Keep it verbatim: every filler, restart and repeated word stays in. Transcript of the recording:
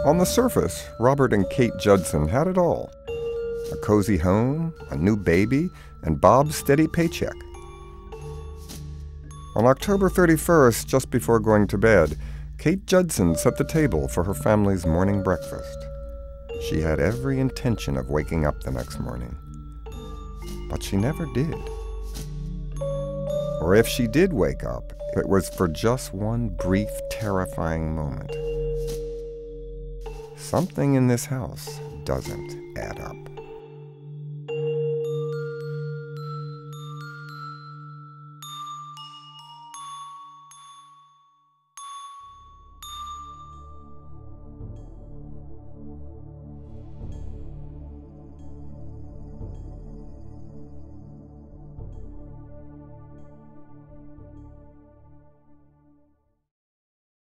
On the surface, Robert and Kate Judson had it all. A cozy home, a new baby, and Bob's steady paycheck. On October thirty-first, just before going to bed, Kate Judson set the table for her family's morning breakfast. She had every intention of waking up the next morning. But she never did. Or if she did wake up, it was for just one brief, terrifying moment. Something in this house doesn't add up.